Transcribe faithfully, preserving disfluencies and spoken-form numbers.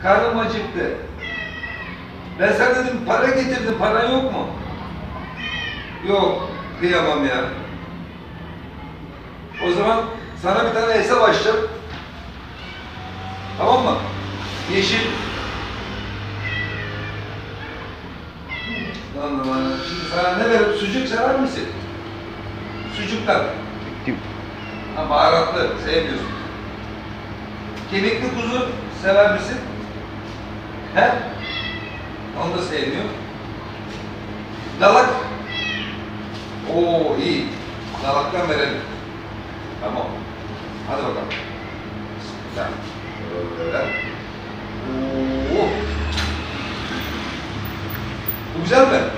Karnım acıktı. Ben sana dedim para getirdim, para yok mu? Yok, kıyamam ya. O zaman sana bir tane hesap açacağım. Tamam mı? Yeşil. Lan lan, şimdi sana ne verim? Sucuk sever misin? Sucuktan. Ha, baharatlı, sevmiyorsun. Kemikli kuzu sever misin? He? Onu da sevmiyor. Dalak. Oo iyi. Dalaktan verelim. Tamam. Hadi bakalım. Bismillah. Böyle. Oo. Bu güzel mi?